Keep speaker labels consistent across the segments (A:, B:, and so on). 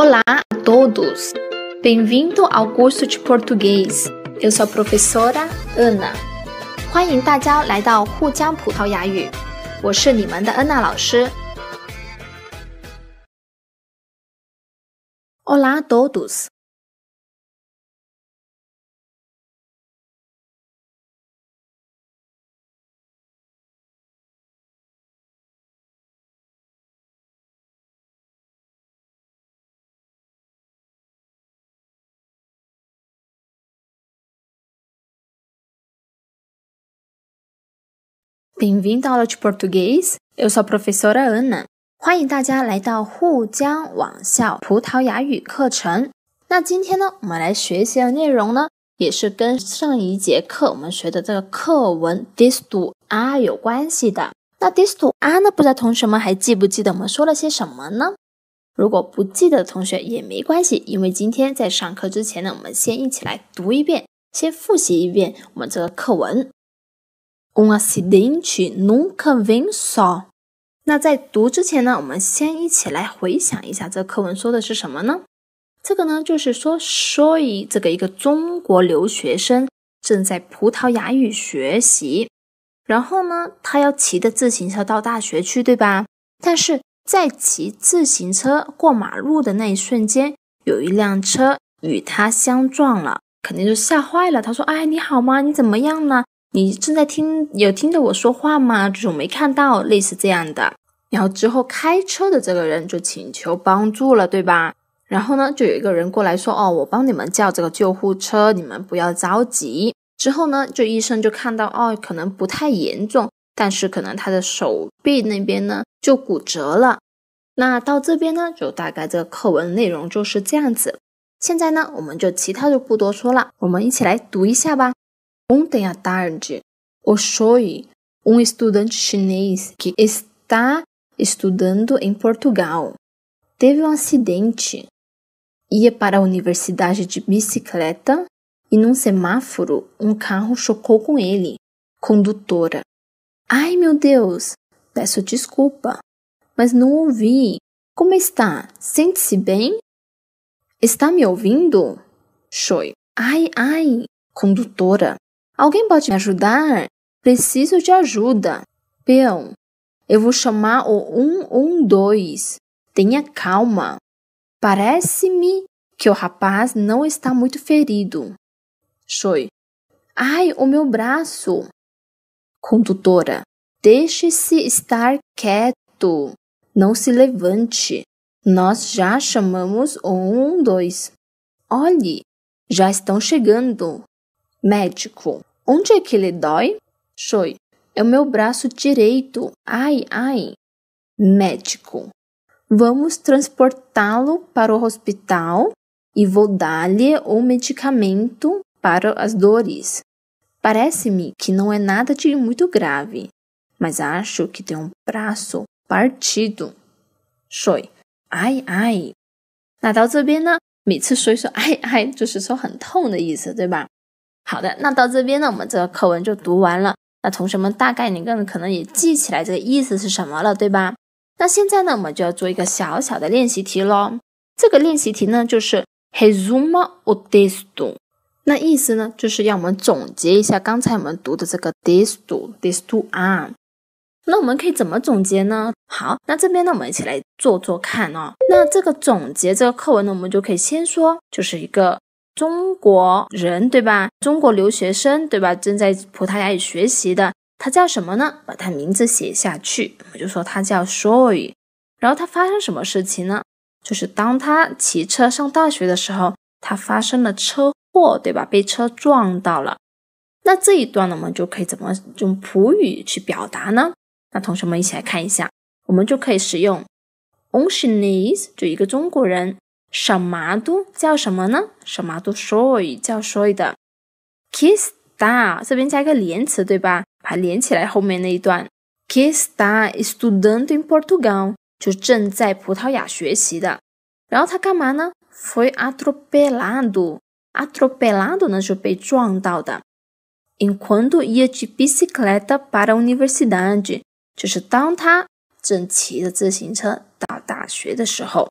A: Olá a todos! Bem-vindo ao curso de português. Eu sou a professora Ana. 欢迎大家来到沪江葡萄牙语，我是你们的安娜老师。Olá a todos! Bem-vindo à aula de português. Eu sou a professora Ana. 欢迎大家来到沪江网校葡萄牙语课程。那今天呢，我们来学习的内容呢，也是跟上一节课我们学的这个课文 Disto A 有关系的。那 Disto A 呢，不知道同学们还记不记得我们说了些什么呢？如果不记得的同学也没关系，因为今天在上课之前呢，我们先一起来读一遍，先复习一遍我们这个课文。acidente nunca vem só。 那在读之前呢，我们先一起来回想一下这课文说的是什么呢？这个呢就是说Soy这个一个中国留学生正在葡萄牙语学习，然后呢他要骑着自行车到大学去，对吧？但是在骑自行车过马路的那一瞬间，有一辆车与他相撞了，肯定就吓坏了。他说哎，你好吗？你怎么样呢？你正在有听着我说话吗？就是我没看到，类似这样的。然后之后开车的这个人就请求帮助了，对吧？然后呢就有一个人过来说，我帮你们叫这个救护车，你们不要着急。之后呢就医生就看到可能不太严重，但是可能他的手臂那边呢就骨折了。那到这边呢就大概这个课文内容就是这样子。现在呢我们就其他就不多说了，我们一起来读一下吧。Ontem à tarde, o Soy, estudante chinês que está estudando em Portugal, teve acidente. Ia para a universidade de bicicleta e num semáforo carro chocou com ele. Condutora: Ai, meu Deus, peço desculpa, mas não ouvi. Como está? Sente-se bem? Está me ouvindo? Soy: Ai, condutora. Alguém pode me ajudar? Preciso de ajuda. Peão, eu vou chamar o 112. Tenha calma. Parece-me que o rapaz não está muito ferido. Soy: Ai, o meu braço. Condutora: Deixe-se estar quieto. Não se levante. Nós já chamamos o 112. Olhe, já estão chegando. Médico: Onde é que lhe dói? Soy: É o meu braço direito. Ai. Médico: Vamos transportá-lo para o hospital e vou dar-lhe um medicamento para as dores. Parece-me que não é nada de muito grave, mas acho que tem braço partido. Soy: Ai。 那到这边呢，每次说ai就是说很痛的意思，对吧？好的，那到这边呢，我们这个课文就读完了。那同学们大概你可能也记起来这个意思是什么了，对吧？那现在呢，我们就要做一个小小的练习题咯。这个练习题呢，就是 Resuma o texto。 那意思呢，就是要我们总结一下刚才我们读的这个 Disto A。 那我们可以怎么总结呢？好，那这边呢，我们一起来做看哦。那这个总结这个课文呢，我们就可以先说，就是一个中国人，对吧？中国留学生，对吧？正在葡萄牙语学习的，他叫什么呢？把他名字写下去，我们就说他叫 Soy。 然后他发生什么事情呢？就是当他骑车上大学的时候，他发生了车祸，对吧？被车撞到了。那这一段呢，我们就可以怎么用葡语去表达呢？那同学们一起来看一下，我们就可以使用 chinês 就一个中国人，chamado 叫什么呢？ chamado Soy 叫 Soy 的。 que está 这边加一个连词，对吧？把它连起来后面那一段 que está estudando em Portugal 就正在葡萄牙学习的。然后他干嘛呢？ foi atropelado 呢就被撞到的。 enquanto ia de bicicleta para a universidade 就是当他正骑着自行车到大学的时候。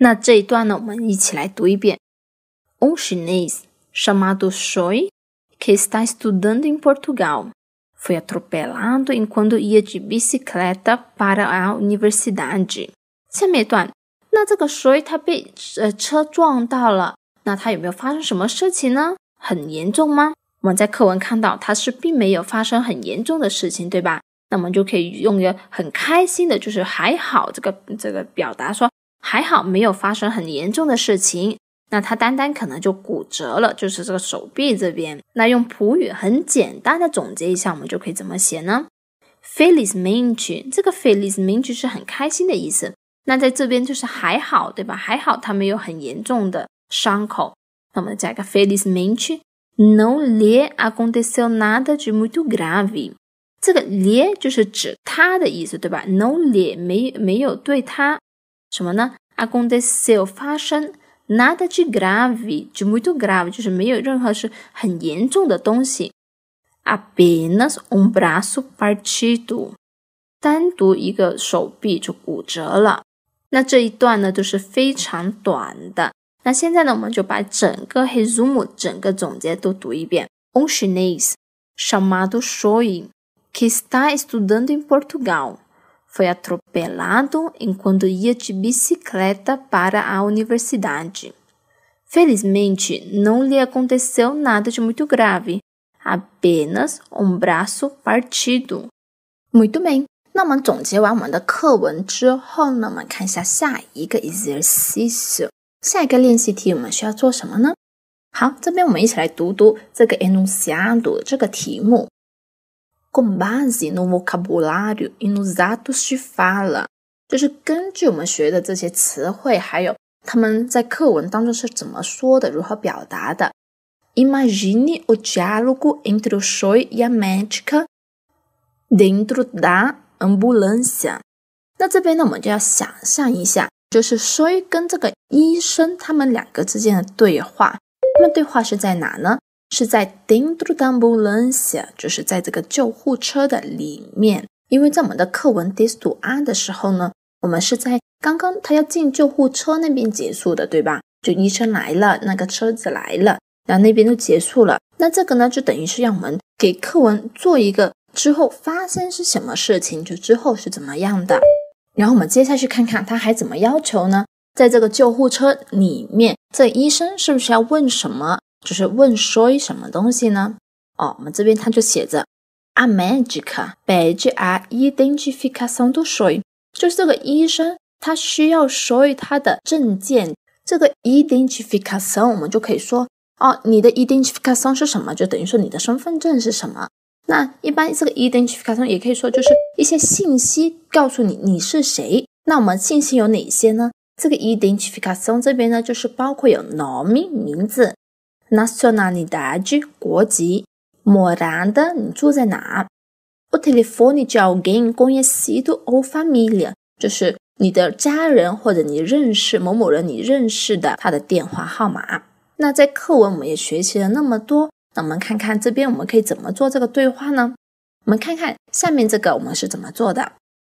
A: 那这一段呢，我们一起来读一遍。chinês chamado Choi, que está estudando em Portugal, foi atropelado enquanto ia de bicicleta para a universidade. 下面一段，那这个Choi他被车撞到了，那他有没有发生什么事情呢？很严重吗？我们在课文看到他是并没有发生很严重的事情，对吧？那我们就可以用一个很开心的，就是还好这个表达说还好没有发生很严重的事情。那他单单可能就骨折了，就是这个手臂这边。那用普语很简单的总结一下，我们就可以怎么写呢？ Felizmente， 这个 Felizmente 是很开心的意思。那在这边就是还好，对吧？还好他没有很严重的伤口。那我们加一个 Felizmente não lhe aconteceu nada de muito grave。 这个 lhe 就是指他的意思，对吧？ não lhe 没有对他什么呢？ aconteceu 发生，nada de grave, de muito grave 就是没有任何是很严重的东西。apenas braço partido， 单独一个手臂就骨折了。那这一段呢都是非常短的。那现在呢我们就把整个 resumo 整个总结都读一遍。chinês chamado Choi, que está estudando em Portugal, foi atropelado enquanto ia de bicicleta para a universidade. Felizmente, não lhe aconteceu nada de muito grave, apenas braço partido. Muito bem， 那我们总结完我们的课文之后呢，我们看一下下一个 exercício， 下一个练习题我们需要做什么呢？好，这边我们一起来读读这个 enunciado 这个题目。Com base no vocabulário e nos atos de fala， 就是根据我们学的这些词汇，还有他们在课文当中是怎么说的，如何表达的。Imagine o diálogo entre o Choi e a médica dentro da ambulância。 那这边呢，我们就要想象一下，就是 Choi 跟这个医生他们两个之间的对话。他们对话是在哪呢？是在 dentro da ambulância， 就是在这个救护车的里面。因为在我们的课文 texto A 的时候呢，我们是在刚刚他要进救护车那边结束的，对吧？就医生来了，那个车子来了，然后那边就结束了。那这个呢，就等于是让我们给课文做一个之后发生是什么事情，就之后是怎么样的。然后我们接下去看看他还怎么要求呢？在这个救护车里面，这医生是不是要问什么？就是问Choi什么东西呢？我们这边他就写着 A médica pede a identificação do Choi， 就是这个医生他需要Choi他的证件。这个 identificação 我们就可以说你的 identificação 是什么？就等于说你的身份证是什么。那一般这个 identificação 也可以说就是一些信息告诉你你是谁。那我们信息有哪些呢？这个 identificação 这边呢就是包括有 nome 名字，nacionalidade 国籍，morada 你住在哪， o telefone de alguém conhecido ou família 就是你的家人或者你认识某某人你认识的他的电话号码。那在课文我们也学习了那么多，那我们看看这边我们可以怎么做这个对话呢？我们看看下面这个我们是怎么做的。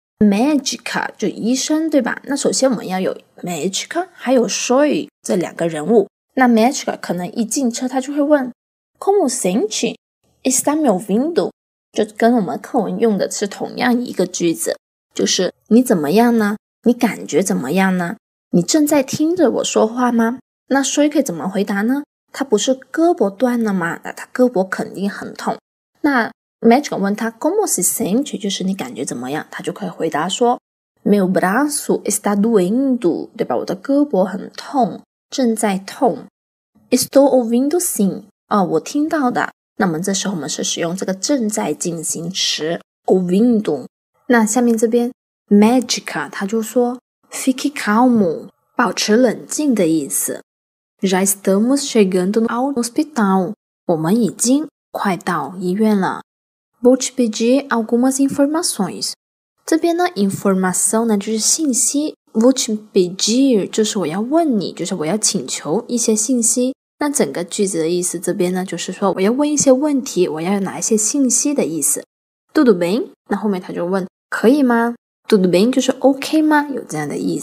A: Médica 就医生，对吧？那首先我们要有 Médica 还有 Choi 这两个人物。那 Médica 可能一进车他就会问 Como sente? Está me ouvindo? 就跟我们课文用的是同样一个句子，就是你怎么样呢？你感觉怎么样呢？你正在听着我说话吗？那 Choi 可以怎么回答呢？他不是胳膊断了吗？那他胳膊肯定很痛。那 Médica 问他 Como se sente? 就是你感觉怎么样？他就可以回答说 Meu braço está doendo， 对吧？我的胳膊很痛，正在痛。Estou ouvindo sim， 我听到的。那么这时候我们是使用这个正在进行时 ouvindo。 那下面这边 Médica 他就说 Fique calmo， 保持冷静的意思。Já estamos chegando ao hospital， 我们已经快到医院了。Vou te pedir algumas informações， 这边呢 informação 呢就是信息， Vou te pedir 就是我要问你，就是我要请求一些信息。那整个句子的意思这边呢就是说我要问一些问题，我要拿一些信息的意思。Tudo bem， 那后面他就问可以吗？ Tudo bem 就是 OK 吗？有这样的意思。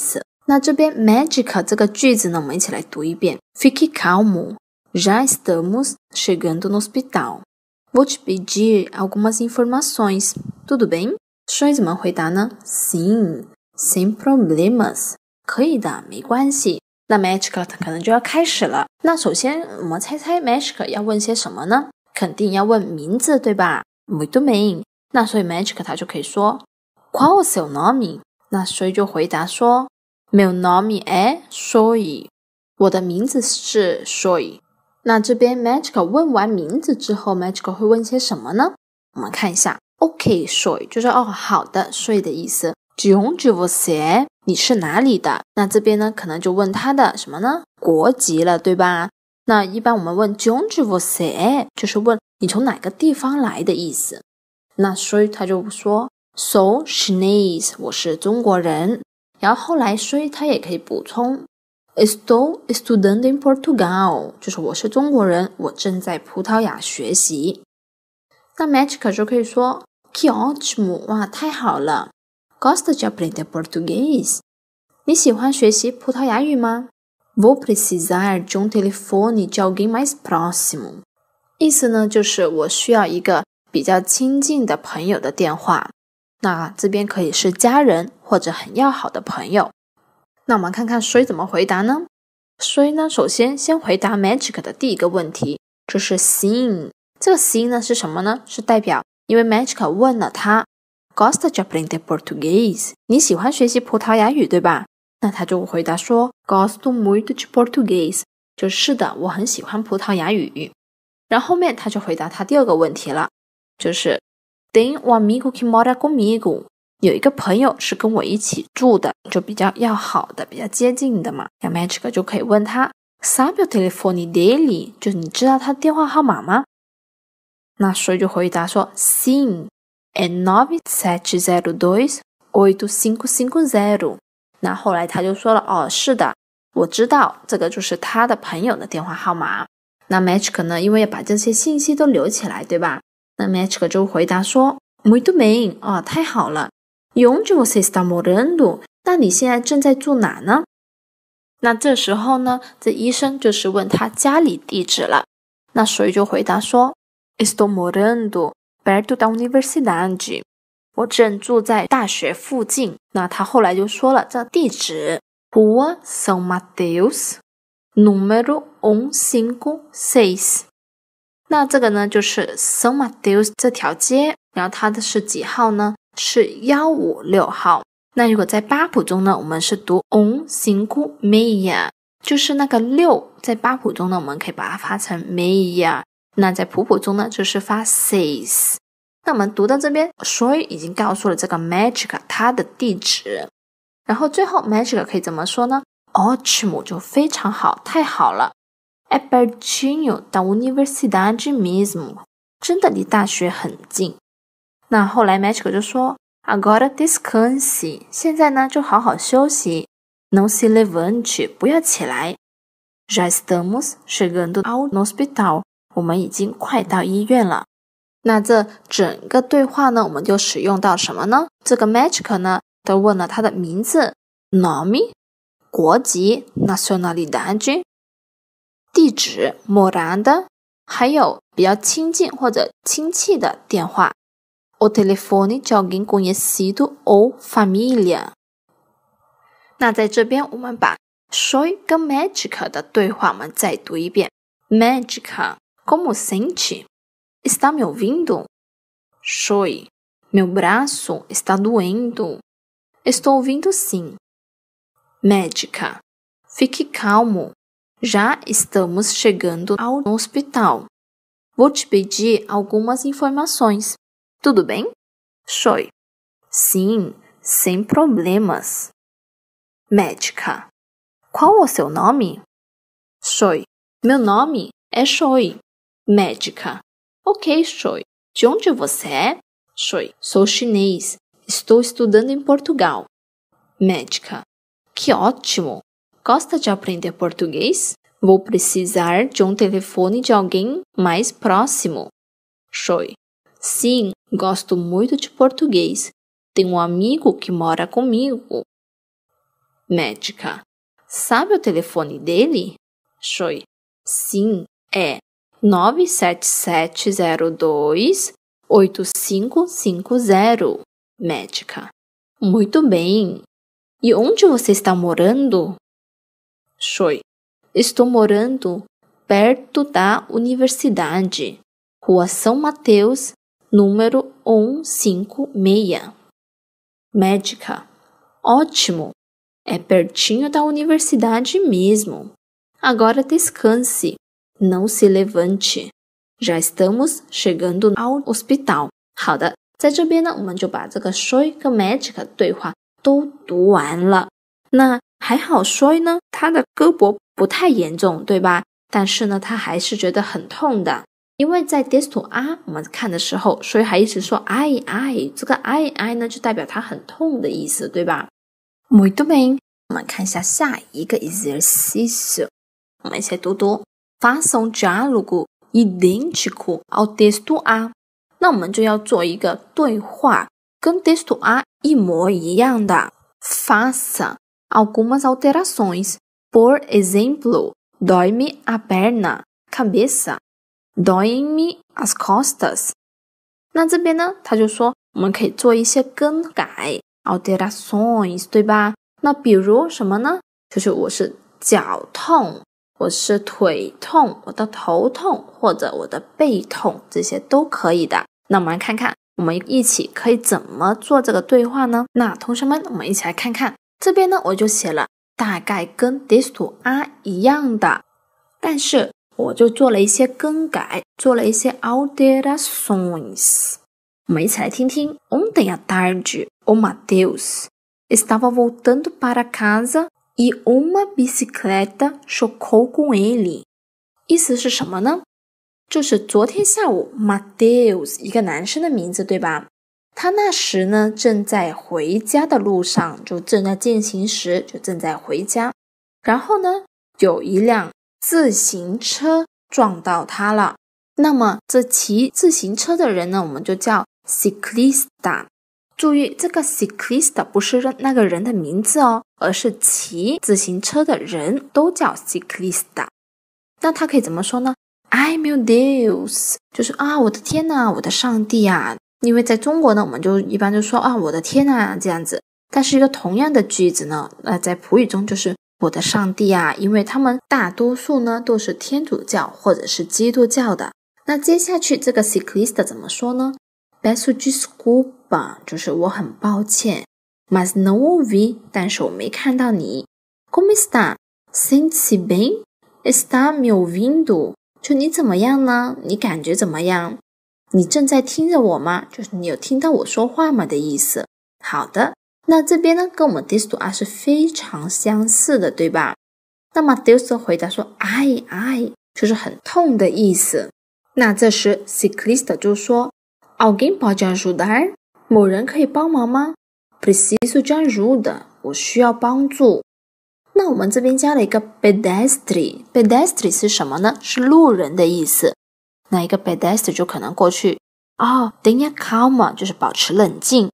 A: 那这边 magic 这个句子呢，我们一起来读一遍。Fique calmo, já estamos chegando no hospital. Vou te pedir algumas informações. Tudo bem? 所以怎么回答呢？ Sim, sem problemas. 可以的，没关系。那 magic 可能就要开始了。那首先我们猜猜 magic 要问些什么呢？肯定要问名字，对吧？ Muito bem. 那所以 magic 他就可以说 Qual o seu nome? 那所以就回答说 Meu nome é Soy. 我的名字是 Soy. 那这边 magic 问完名字之后 magic 会问些什么呢？我们看一下 OK Soy 就是好的 Soy 的意思。De onde você é? 你是哪里的？那这边呢可能就问他的什么呢？国籍了，对吧？那一般我们问 De onde você é 就是问你从哪个地方来的意思。那所以他就说 Sou chinês 我是中国人。然后后来所以他也可以补充 Estou estudando em Portugal 就是我是中国人，我正在葡萄牙学习。那 magic 就可以说 Que ótimo 哇太好了。Gosta de aprender português? 你喜欢学习葡萄牙语吗？ Vou precisar de um telefone de alguém mais próximo. 意思呢就是我需要一个比较亲近的朋友的电话。那这边可以是家人或者很要好的朋友。那我们看看谁怎么回答呢？谁呢首先回答 magic 的第一个问题，就是 sim。 这个 sim 呢是什么呢？是代表因为 magic 问了他Gosta de aprender português? 你喜欢学习葡萄牙语对吧？那他就回答说 Gosto muito de português 就是的，我很喜欢葡萄牙语。然后后面他就回答他第二个问题了，就是 Tenho um amigo que mora comigo 有一个朋友是跟我一起住的，就比较要好的，比较接近的嘛。那 magic 就可以问他 Sabe o telefone dele? 就是你知道他电话号码吗？那所以就回答说 Sim é 9702-8550。 那后来他就说了是的，我知道这个就是他的朋友的电话号码。那 magic 呢因为要把这些信息都留起来对吧？那 magic 就回答说 Muito bem 太好了。E onde você está morando? 那你现在正在住哪呢？那这时候呢这医生就是问他家里地址了。那所以就回答说 Estou morando perto da universidade. 我正住在大学附近。那他后来就说了这地址 Rua São Mateus número 156。 那这个呢就是 São Mateus 这条街，然后它的是几号呢？是156号。那如果在八谱中呢我们是读 156， 就是那个6在八谱中呢我们可以把它发成 meia， 那在普谱中呢就是发 seis。 那我们读到这边所以已经告诉了这个 magic 它的地址。然后最后 magic 可以怎么说呢？ ótimo 就非常好，太好了。É pertinho da universidade mesmo 真的离大学很近。那后来 magic 就说 Agora descanse 现在呢就好好休息。Não se levante 不要起来。Já estamos chegando ao hospital 我们已经快到医院了。那这整个对话呢我们就使用到什么呢？这个 magic 呢都问了他的名字 nome 国籍 nacionalidade 地址 morada 还有比较亲近或者亲戚的电话 o telefone de alguém conhecido ou família。 那在这边我们把 Soy 跟 magic 的对话我们再读一遍。 Magic Como sente? Está me ouvindo? Soy Meu braço está doendo. Estou ouvindo sim. Magic Fique calmo. Já estamos chegando ao hospital. Vou te pedir algumas informações. Tudo bem? Soy Sim, sem problemas. Magic Qual o seu nome? Soy Meu nome é Soy. Magic Ok, Soy. De onde você é? Soy Sou chinês. Estou estudando em Portugal. Magic Que ótimo. Gosta de aprender português? Vou precisar de um telefone de alguém mais próximo. Soy Sim, gosto muito de português. Tenho um amigo que mora comigo. Médica, sabe o telefone dele? Choi, sim, é 97702-8550. Médica, muito bem. E onde você está morando? Choi, estou morando perto da universidade, Rua São Mateus, número 156. Médica, ótimo, é pertinho da universidade mesmo. Agora descanse, não se levante. Já estamos chegando ao hospital.好的，在这边呢，我们就把这个 Choi 跟 Médica 对话都读完了。那还好 Choi 呢，他的胳膊不太严重，对吧？但是呢，他还是觉得很痛的。因为在 texto A 我们看的时候，所以还一直说 ai ai， 这个 ai ai 呢就代表它很痛的意思，对吧？ Muito bem， 我们看一下下一个 exercício， 我们一起读读 Faça um diálogo idêntico ao texto A。 那我们就要做一个对话，跟 texto A 一模一样的。 Faça algumas alterações. Por exemplo, dói-me a perna, cabeça.Doem-me as costas。 那这边呢，他就说我们可以做一些更改 alterações， 对吧？那比如什么呢？就是我是脚痛，我是腿痛，我的头痛，或者我的背痛，这些都可以的。那我们来看看我们一起可以怎么做这个对话呢？那同学们，我们一起来看看，这边呢我就写了大概跟 texto A 一样的，但是我就做了一些更改，做了一些 alterações。 我们一起来听听。 Ontem à tarde, o Mateus estava voltando para casa e uma bicicleta chocou com ele。 意思是什么呢？就是昨天下午 Mateus 一个男生的名字，对吧？他那时呢正在回家的路上，就正在进行时，就正在回家。然后呢有一辆自行车撞到他了。那么这骑自行车的人呢，我们就叫 ciclista。 注意这个 ciclista 不是那个人的名字哦，而是骑自行车的人都叫 ciclista。 那他可以怎么说呢？ Ai meu Deus， 就是我的天哪，我的上帝啊。因为在中国呢，我们就一般就说我的天哪这样子。但是一个同样的句子呢，在普语中就是我的上帝啊，因为他们大多数呢都是天主教或者是基督教的。那接下去这个 ciclista 怎么说呢？ Peço desculpa， 就是我很抱歉。 Mas não ouvi， 但是我没看到你。 Como está？ Sente-se bem？ Está me ouvindo？ 就你怎么样呢？你感觉怎么样？你正在听着我吗？就是你有听到我说话吗的意思。好的，那这边呢跟我们 texto A 是非常相似的，对吧？那么 Mateus 回答说 ai ai， 就是很痛的意思。那这时 ciclista 就说 Alguém pode ajudar？ 某人可以帮忙吗？ Preciso de ajuda， 我需要帮助。那我们这边加了一个 pedestre， pedestre 是什么呢？是路人的意思。那一个 pedestre 就可能过去tenha calma， 就是保持冷静。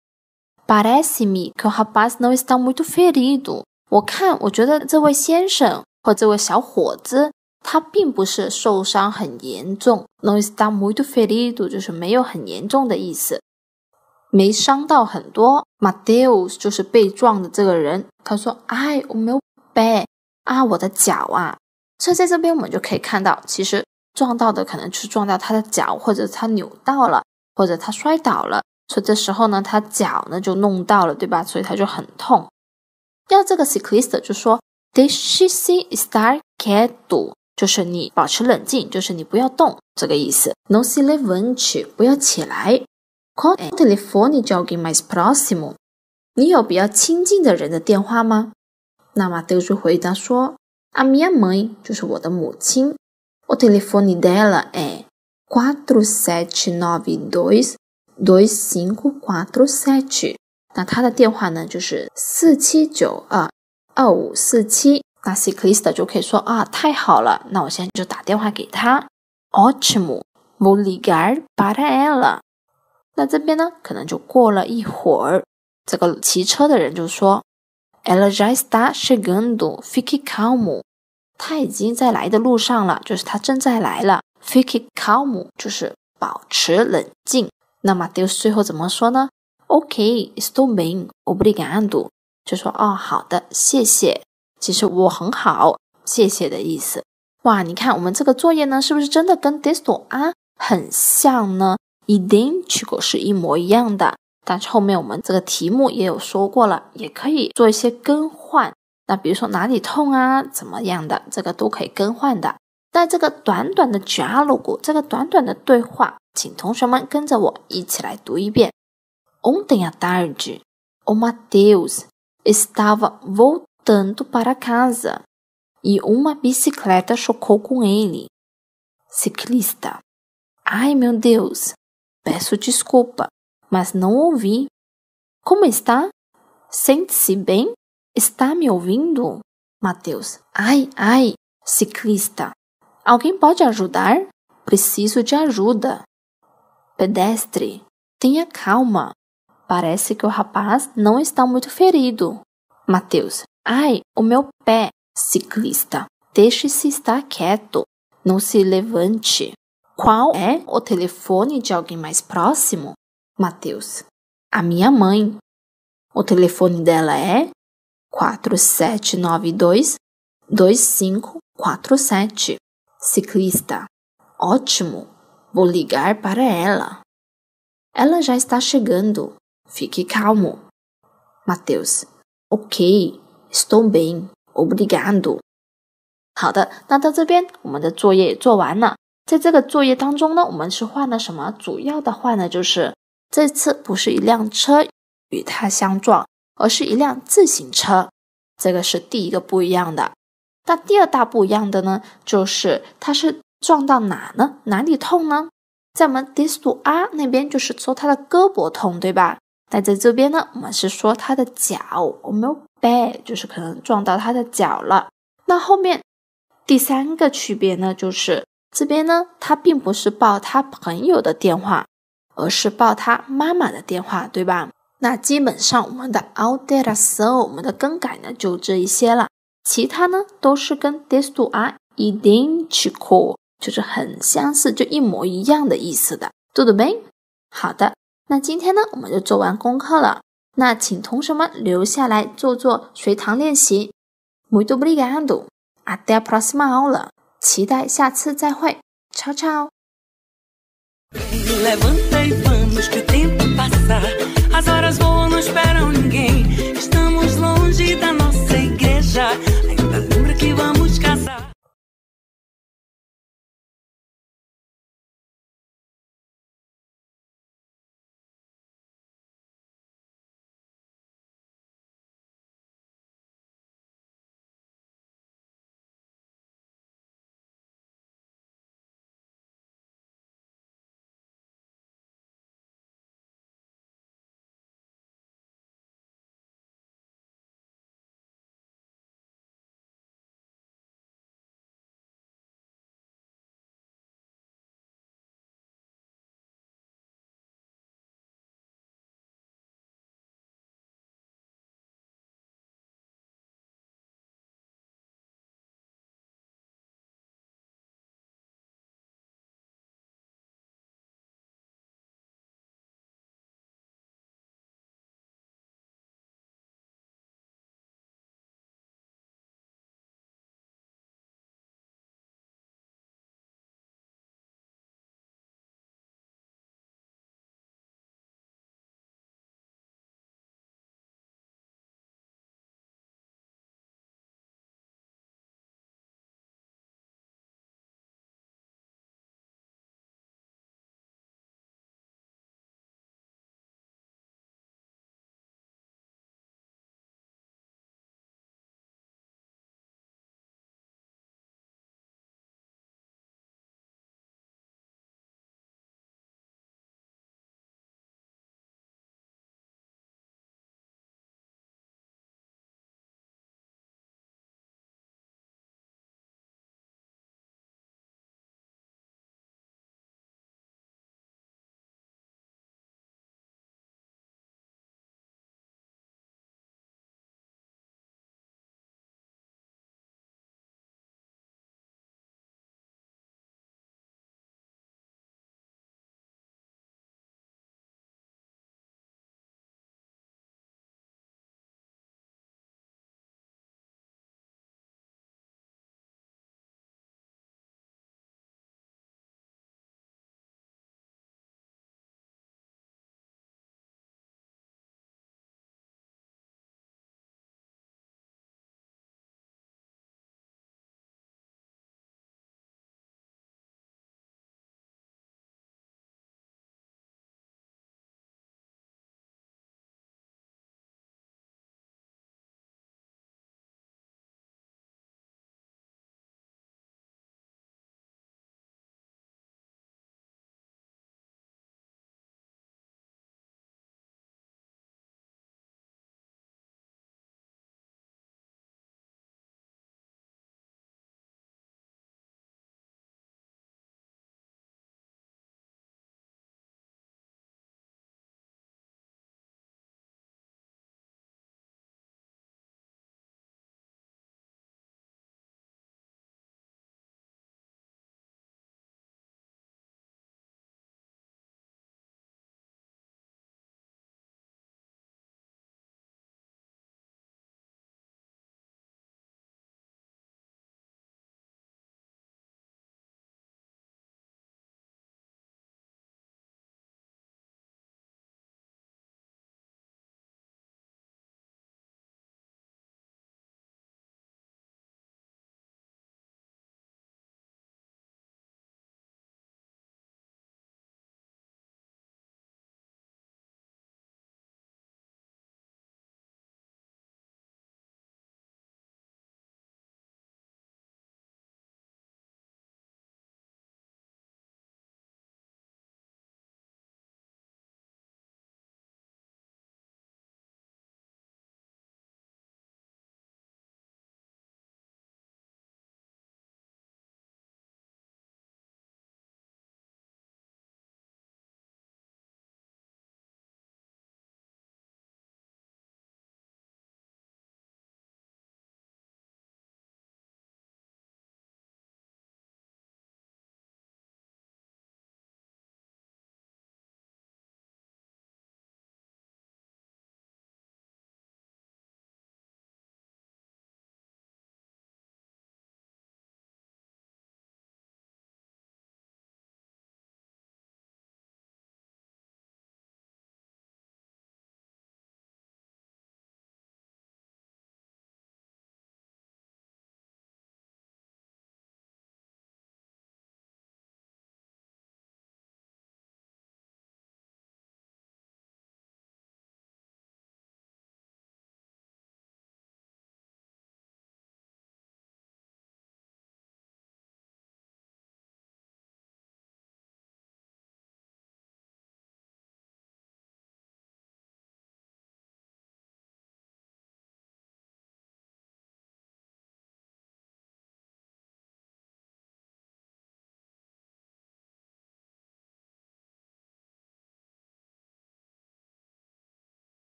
A: Parece-me que o rapaz não está muito ferido， 我觉得这位先生或这位小伙子他并不是受伤很严重。 Não está muito ferido 就是没有很严重的意思，没伤到很多。 Mateus 就是被撞的这个人，他说o meu pé， 我的脚啊。所以在这边我们就可以看到，其实撞到的可能是撞到他的脚，或者他扭到了，或者他摔倒了，所以这时候呢他脚呢就弄到了，对吧？所以他就很痛。要这个 ciclista 就说 Deixe-se estar quieto， 就是你保持冷静，就是你不要动这个意思。 Não se levante， 不要起来。 Qual é o telefone de alguém mais próximo？ 你有比较亲近的人的电话吗？那么 Mateus 就回答说 A minha mãe， 就是我的母亲。 O telefone dela é 4792-2547。 那她的电话呢就是4792-2547。 那 ciclista 就可以说太好了，那我现在就打电话给她。 Ótimo， vou ligar para ela。 那这边呢可能就过了一会儿，这个骑车的人就说 Ela já está chegando. Fique calmo. 他已经在来的路上了，就是他正在来了。Fique calmo 就是保持冷静。那 Mateus 最后怎么说呢？ Ok, estou bem, obrigado. 就说好的，谢谢。其实我很好，谢谢的意思。哇，你看我们这个作业呢，是不是真的跟 Disto 很像呢？ Idêntico 是一模一样的，但是后面我们这个题目也有说过了，也可以做一些更换。那比如说哪里痛怎么样的，这个都可以更换的。那这个短短的 diálogo， 这个短短的对话，请同学们跟着我一起来读一遍。Ontem à tarde, o Mateus estava voltando para casa e uma bicicleta chocou com ele. Ciclista. Ai, meu Deus, peço desculpa, mas não ouvi. Como está? Sente-se bem? Está me ouvindo? Mateus. Ai, ciclista. Alguém pode ajudar? Preciso de ajuda. Pedestre. Tenha calma. Parece que o rapaz não está muito ferido. Mateus. Ai, o meu pé. Ciclista. Deixe-se estar quieto. Não se levante. Qual é o telefone de alguém mais próximo? Mateus. A minha mãe. O telefone dela é 4792-2547. Ciclista. Ótimo. Vou ligar para ela. Ela já está chegando. Fique calmo. Mateus. Ok, estou bem. Obrigado. 好的，那到这边我们的作业也做完了。在这个作业当中呢，我们是换了什么？主要的换的就是这次不是一辆车与它相撞，而是一辆自行车，这个是第一个不一样的。那第二大不一样的呢，就是它是撞到哪呢？哪里痛呢？在我们 Disto A 那边就是说它的胳膊痛，对吧？那在这边呢，我们是说它的脚，我们有 pé 就是可能撞到它的脚了。那后面第三个区别呢，就是这边呢，他并不是报他朋友的电话，而是报他妈妈的电话，对吧？那基本上我们的 alteração 我们的更改呢就这一些了，其他呢都是跟 Disto A idêntico 就是很相似，就一模一样的意思的。tudo bem？ 好的，那今天呢我们就做完功课了，那请同学们留下来做做随堂练习。Muito obrigado. Até a próxima aula. 期待下次再会。Tchau, tchau.
B: Levanta e vamos que o tempo passa. As horas voam, não esperam ninguém. Estamos longe da nossa igreja. Ainda lembra que vamos